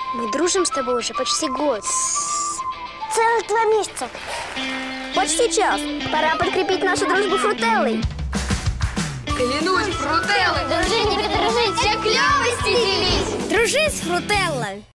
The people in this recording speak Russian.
Мы дружим с тобой уже почти год. Целых 2 месяца. Почти час. Пора подкрепить нашу дружбу фрутеллой. Клянусь, фрутеллой! Дружи, не придружить, все клёвости делись! Дружи с фрутеллой.